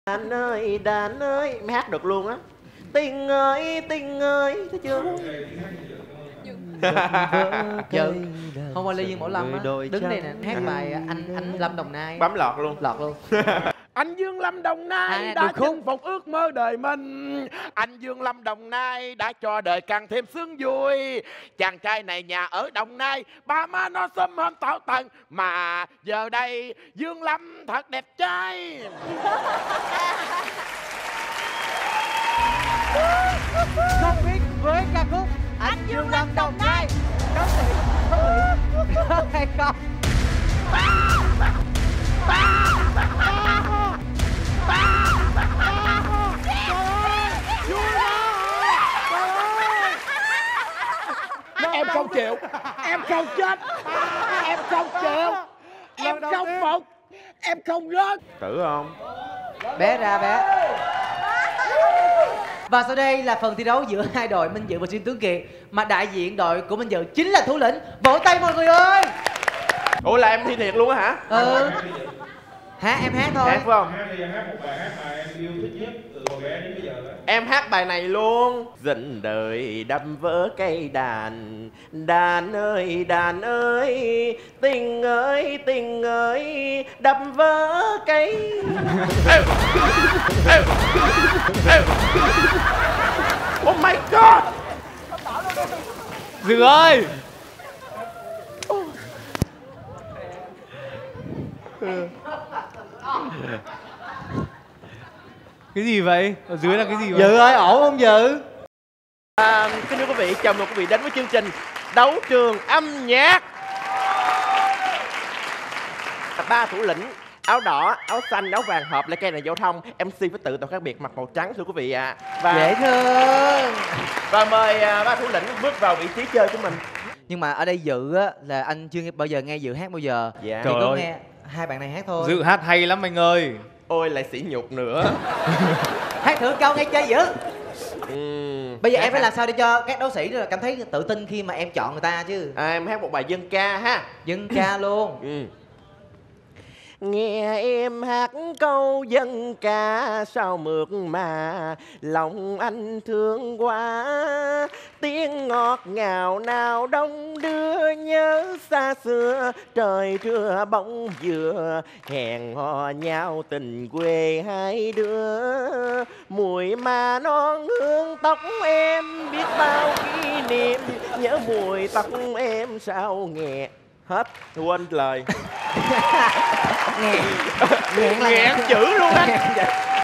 Đàn ơi, mày hát được luôn á. Tình ơi, thấy chưa? Giờ hôm qua Lê Dương Bảo Lâm á, đứng đây nè, hát bài anh Lâm Đồng Nai. Bấm lọt luôn. Lọt luôn. Anh Dương Lâm Đồng Nai đã chinh phục ước mơ đời mình. Anh Dương Lâm Đồng Nai đã cho đời càng thêm sướng vui. Chàng trai này nhà ở Đồng Nai, ba má nó sớm hơn tảo tần. Mà giờ đây Dương Lâm thật đẹp trai. Không biết với ca khúc Anh Dương Lâm Đồng Nai có hay không? Em không chịu, em không chết, em không chịu, em không phục, em không rớt. Tử không? Bé ra bé. Và sau đây là phần thi đấu giữa hai đội Minh Dự và Diêm Tuấn Kiệt, mà đại diện đội của Minh Dự chính là thủ lĩnh. Vỗ tay mọi người ơi. Ủa là em thi thiệt luôn á hả? Ừ. Hả, em hát thôi. Hát phải không? Hát một bài hát mà em yêu thích nhất từ hồi bé đến bây giờ đó. Em hát bài này luôn. Dần đời đâm vỡ cây đàn. Đàn ơi, tình ơi, đâm vỡ cây. Oh my god. Dự ơi. Cái gì vậy? Ở dưới là cái gì vậy? Dự ơi, ổn không Dự? Kính thưa quý vị, chào mừng quý vị đến với chương trình Đấu Trường Âm Nhạc. Ba thủ lĩnh áo đỏ, áo xanh, áo vàng hợp lại cây này giao thông. MC với tự tạo khác biệt, mặc màu trắng thưa quý vị ạ. Và dễ thương. Và mời ba thủ lĩnh bước vào vị trí chơi của mình. Nhưng mà ở đây Dự á là anh chưa bao giờ nghe Dự hát bao giờ. Dạ. Chỉ có nghe hai bạn này hát thôi. Dự hát hay lắm anh ơi. Ôi lại sỉ nhục nữa. Hát thử câu nghe chơi Dự. Bây giờ em phải hát. làm sao để cho các đấu sĩ cảm thấy tự tin khi mà em chọn người ta chứ. Em hát một bài dân ca ha. Dân ca luôn. Nghe em hát câu dân ca sao mượt mà lòng anh thương quá. Tiếng ngọt ngào nào đông đưa nhớ xa xưa. Trời trưa bóng dừa hẹn hò nhau tình quê hai đứa. Mùi mà non hương tóc em biết bao kỷ niệm. Nhớ mùi tóc em sao nghe. Hết, quên lời. Nghẹn Nghẹn chữ luôn á.